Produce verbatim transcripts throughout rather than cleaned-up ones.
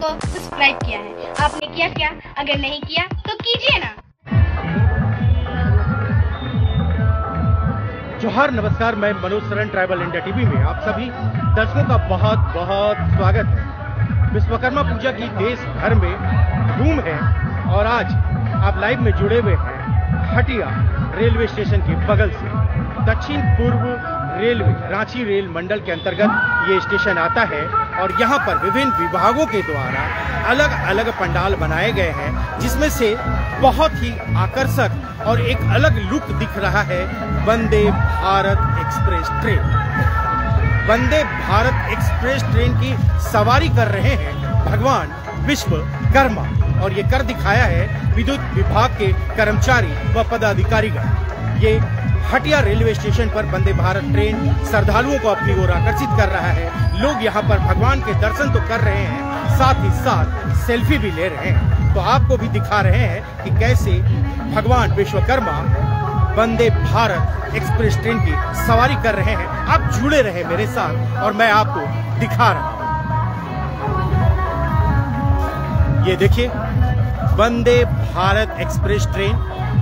को सब्सक्राइब किया है। आपने किया क्या? अगर नहीं किया तो कीजिए ना। जोहार, नमस्कार। मैं Manoj Saran, tribal India TV में आप सभी दर्शकों का बहुत बहुत स्वागत है। विश्वकर्मा पूजा की देश भर में धूम है और आज आप लाइव में जुड़े हुए हैं हटिया रेलवे स्टेशन के बगल से। दक्षिण पूर्व रेलवे रांची रेल मंडल के अंतर्गत ये स्टेशन आता है और यहाँ पर विभिन्न विभागों के द्वारा अलग अलग पंडाल बनाए गए हैं, जिसमें से बहुत ही आकर्षक और एक अलग लुक दिख रहा है Vande Bharat express train. Vande Bharat express train की सवारी कर रहे हैं भगवान विश्वकर्मा और ये कर दिखाया है विद्युत विभाग के कर्मचारी व पदाधिकारीगण। ये हटिया रेलवे स्टेशन पर वंदे भारत ट्रेन श्रद्धालुओं को अपनी ओर आकर्षित कर रहा है। लोग यहाँ पर भगवान के दर्शन तो कर रहे हैं, साथ ही साथ सेल्फी भी ले रहे हैं। तो आपको भी दिखा रहे हैं कि कैसे भगवान विश्वकर्मा वंदे भारत एक्सप्रेस ट्रेन की सवारी कर रहे हैं। आप जुड़े रहे मेरे साथ और मैं आपको दिखा रहा हूं। ये देखिए वंदे भारत एक्सप्रेस ट्रेन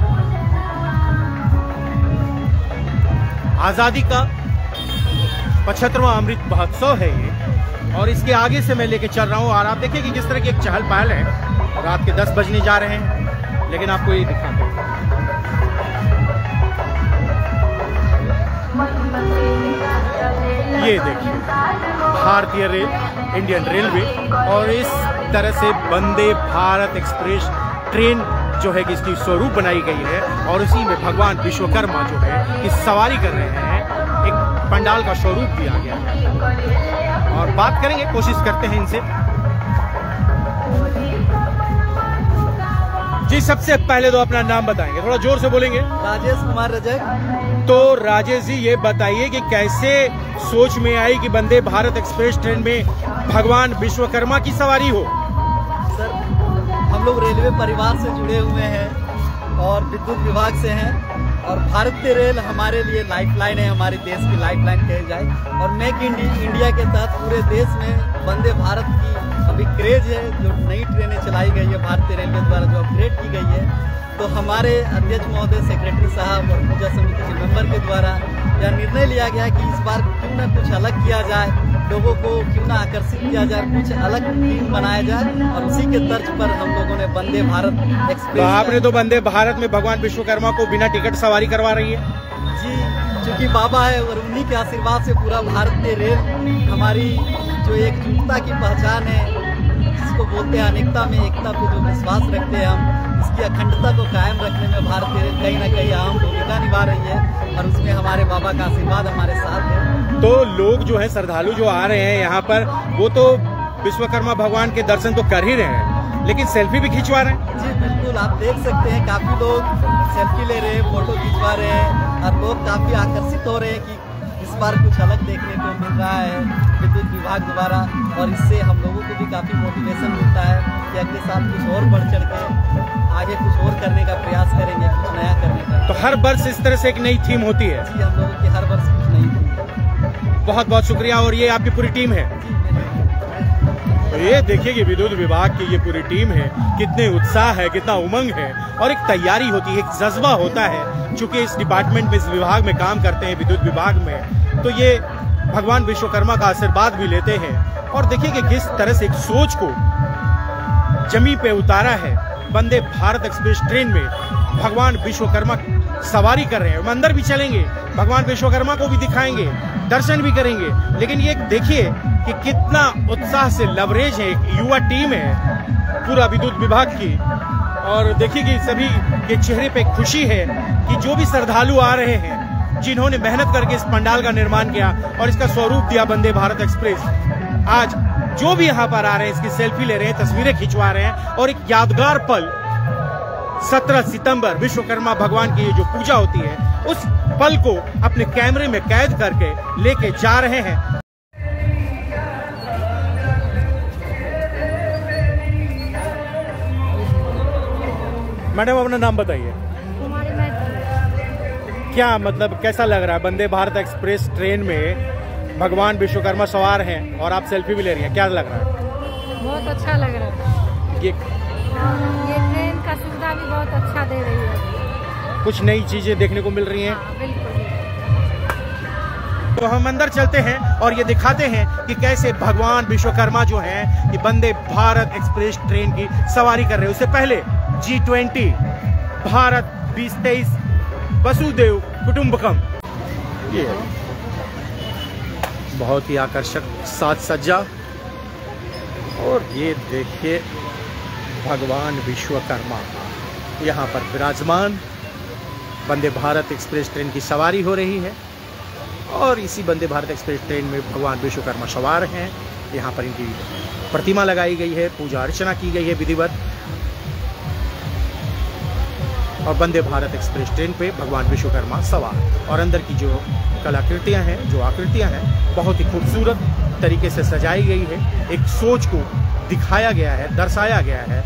आजादी का पचहत्तरवां अमृत महोत्सव है ये, और इसके आगे से मैं लेके चल रहा हूँ। और आप देखिए कि किस तरह की एक चहल पहल है। रात के दस बजने जा रहे हैं, लेकिन आपको ये दिखाते हैं। ये देखिए भारतीय रेल, इंडियन रेलवे, और इस तरह से वंदे भारत एक्सप्रेस ट्रेन जो है कि इसकी स्वरूप बनाई गई है और उसी में भगवान विश्वकर्मा जो है कि सवारी कर रहे हैं। एक पंडाल का स्वरूप दिया गया है और बात करेंगे, कोशिश करते हैं इनसे। जी, सबसे पहले तो अपना नाम बताएंगे, थोड़ा जोर से बोलेंगे। राजेश कुमार रजक। तो राजेश जी, ये बताइए कि कैसे सोच में आई कि वंदे भारत एक्सप्रेस ट्रेन में भगवान विश्वकर्मा की सवारी हो? सर, हम लोग रेलवे परिवार से जुड़े हुए हैं और विद्युत विभाग से हैं, और भारतीय रेल हमारे लिए लाइफलाइन है, हमारे देश की लाइफलाइन कही जाए। और मेक इन इंडिया के तहत पूरे देश में वंदे भारत की अभी क्रेज है। जो नई ट्रेनें चलाई गई है भारतीय रेलवे द्वारा, जो अपग्रेड की गई है, तो हमारे अध्यक्ष महोदय, सेक्रेटरी साहब और पूजा समिति के मेंबर के द्वारा यह निर्णय लिया गया कि इस बार क्यों न कुछ अलग किया जाए, लोगों को क्यों ना आकर्षित किया जाए, कुछ अलग थीम बनाया जाए, और उसी के तर्ज पर हम लोगों ने वंदे भारत एक्सप्रेस। तो आपने तो वंदे भारत में भगवान विश्वकर्मा को बिना टिकट सवारी करवा रही है? जी, चूंकि बाबा है और उन्हीं के आशीर्वाद से पूरा भारतीय रेल, हमारी जो एकजुटता की पहचान है, जिसको बोलते हैं अनेकता में एकता पे जो विश्वास रखते हैं हम, इसकी अखंडता को कायम रखने में भारतीय रेल कहीं ना कहीं अहम भूमिका निभा रही है, और उसमें हमारे बाबा का आशीर्वाद हमारे साथ है। तो लोग जो है, श्रद्धालु जो आ रहे हैं यहाँ पर, वो तो विश्वकर्मा भगवान के दर्शन तो कर ही रहे हैं, लेकिन सेल्फी भी खिंचवा रहे हैं। जी बिल्कुल, आप देख सकते हैं काफी लोग सेल्फी ले रहे हैं, फोटो खिंचवा रहे हैं, और लोग काफी आकर्षित हो रहे हैं कि इस बार कुछ अलग देखने को मिल रहा है विद्युत विभाग द्वारा, और इससे हम लोगों को भी काफी मोटिवेशन मिलता है कि अगले साल कुछ और बढ़ चढ़ के आगे कुछ और करने का प्रयास करेंगे, कुछ नया करने का। तो हर वर्ष इस तरह से एक नई थीम होती है? जी, हम लोगों की हर वर्ष कुछ नई थीम। बहुत बहुत शुक्रिया। और ये आपकी पूरी टीम है? तो ये देखिए कि विद्युत विभाग की ये पूरी टीम है, कितने उत्साह है, कितना उमंग है, और एक तैयारी होती है, एक जज्बा होता है। चूंकि इस डिपार्टमेंट में, इस विभाग में काम करते हैं, विद्युत विभाग में, तो ये भगवान विश्वकर्मा का आशीर्वाद भी लेते हैं। और देखिए कि किस तरह से एक सोच को जमीन पे उतारा है। वंदे भारत एक्सप्रेस ट्रेन में भगवान विश्वकर्मा सवारी कर रहे हैं। हम अंदर भी चलेंगे, भगवान विश्वकर्मा को भी दिखाएंगे, दर्शन भी करेंगे। लेकिन ये देखिए कि कितना उत्साह से लवरेज है, एक युवा टीम है पूरा विद्युत विभाग की। और देखिए कि सभी के चेहरे पे खुशी है कि जो भी श्रद्धालु आ रहे हैं, जिन्होंने मेहनत करके इस पंडाल का निर्माण किया और इसका स्वरूप दिया वंदे भारत एक्सप्रेस, आज जो भी यहाँ पर आ रहे हैं इसकी सेल्फी ले रहे हैं, तस्वीरें खिंचवा रहे हैं। और एक यादगार पल सत्रह सितंबर विश्वकर्मा भगवान की ये जो पूजा होती है, उस पल को अपने कैमरे में कैद करके लेके जा रहे हैं। मैडम, अपना नाम बताइए। क्या मतलब कैसा लग रहा है वंदे भारत एक्सप्रेस ट्रेन में भगवान विश्वकर्मा सवार हैं और आप सेल्फी भी ले रही हैं, क्या लग रहा है? बहुत अच्छा लग रहा है। ये ये ट्रेन का सुविधा भी बहुत अच्छा दे रही है। कुछ नई चीजें देखने को मिल रही हैं। हाँ, बिल्कुल। तो हम अंदर चलते हैं और ये दिखाते हैं कि कैसे भगवान विश्वकर्मा जो हैं ये वंदे भारत एक्सप्रेस ट्रेन की सवारी कर रहे हैं। उससे पहले जी ट्वेंटी भारत बीस तेईस वसुदेव कुटुंबकम, ये बहुत ही आकर्षक साज सज्जा। और ये देखिए भगवान विश्वकर्मा यहाँ पर विराजमान। वंदे भारत एक्सप्रेस ट्रेन की सवारी हो रही है और इसी वंदे भारत एक्सप्रेस ट्रेन में भगवान विश्वकर्मा सवार हैं। यहाँ पर इनकी प्रतिमा लगाई गई है, पूजा अर्चना की गई है विधिवत। और वंदे भारत एक्सप्रेस ट्रेन पे भगवान विश्वकर्मा सवार और अंदर की जो कलाकृतियाँ हैं, जो आकृतियाँ हैं, बहुत ही खूबसूरत तरीके से सजाई गई है। एक सोच को दिखाया गया है, दर्शाया गया है।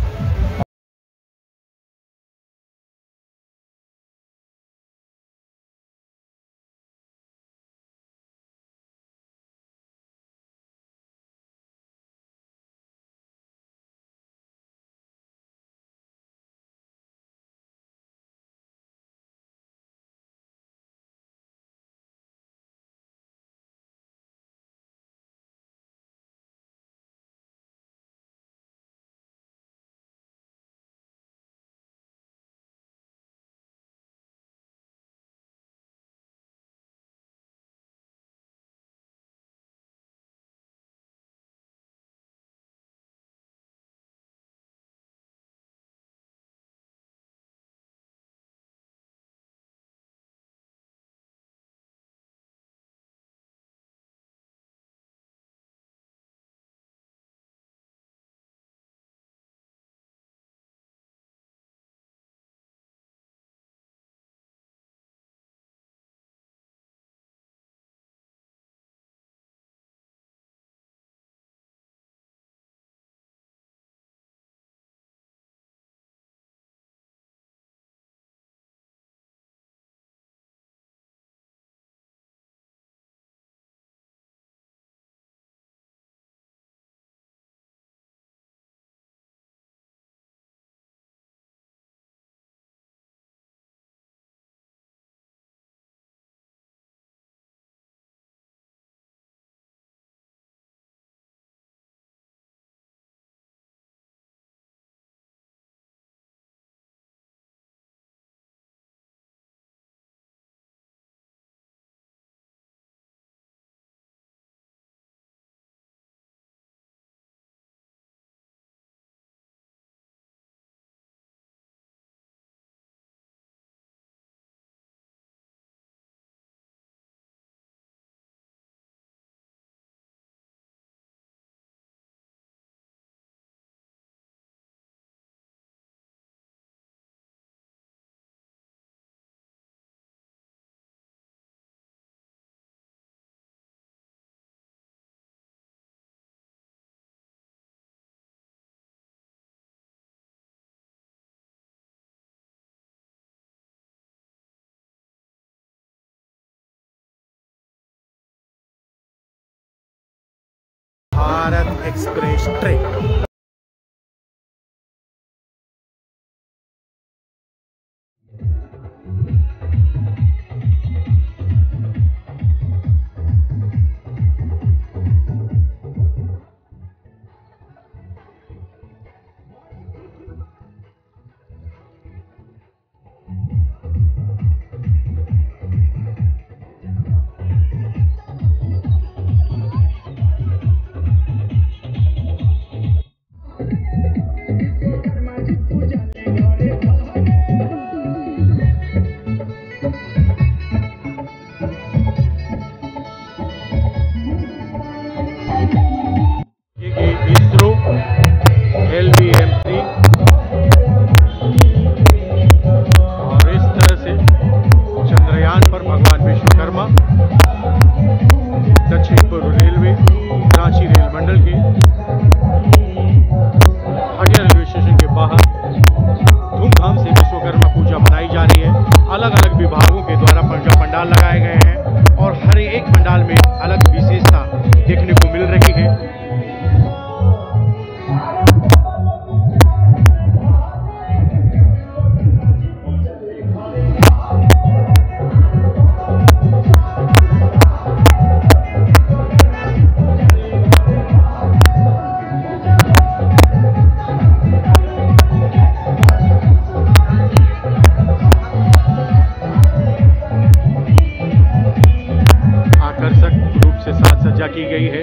Bharat express train. की गई है।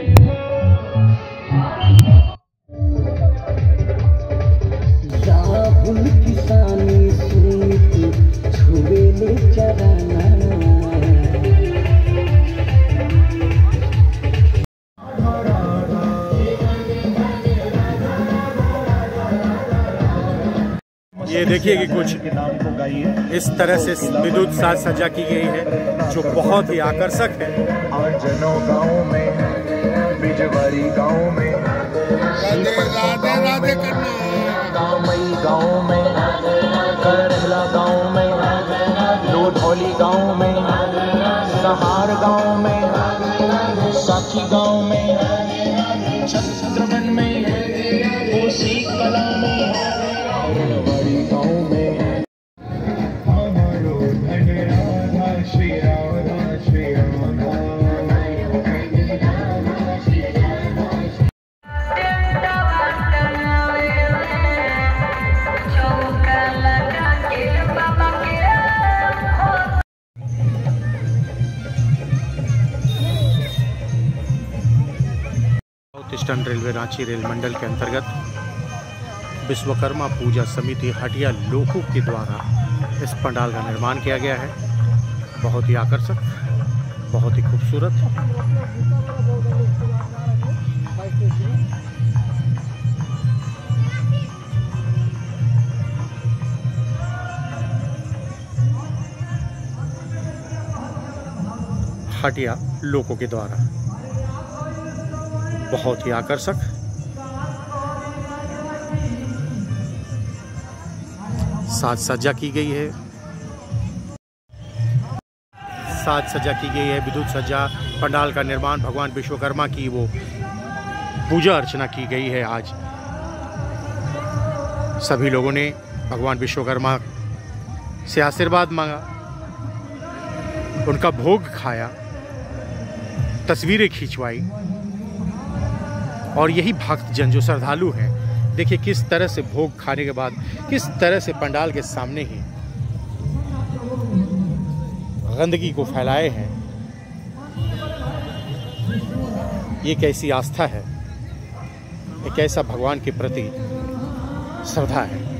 ये देखिए कि कुछ इस तरह से विद्युत साज सज्जा की गई है जो बहुत ही आकर्षक है। जनों गाँव में, बिजवारी गाँव में, गाँवमई गाँव में, करहला गाँव में, लोधौली गाँव में, सहार गाँव में, साखी गाँव में, छत्रवन में, कोसी कला में, औरंगबाड़ी गाँव में। हमारो धन Radha Shri Radha Shri Radha. South eastern railway Ranchi rail मंडल के अंतर्गत विश्वकर्मा पूजा समिति हटिया लोकू के द्वारा इस पंडाल का निर्माण किया गया है। बहुत ही आकर्षक, बहुत ही खूबसूरत। हटिया लोगों के द्वारा बहुत ही आकर्षक, साज सज्जा की गई है। साज सज्जा की गई है, विद्युत सज्जा, पंडाल का निर्माण, भगवान विश्वकर्मा की वो पूजा अर्चना की गई है। आज सभी लोगों ने भगवान विश्वकर्मा से आशीर्वाद मांगा, उनका भोग खाया, तस्वीरें खिंचवाई। और यही भक्तजन जो श्रद्धालु हैं, देखिए किस तरह से भोग खाने के बाद किस तरह से पंडाल के सामने ही गंदगी को फैलाए हैं। ये कैसी आस्था है, ये कैसा भगवान के प्रति श्रद्धा है।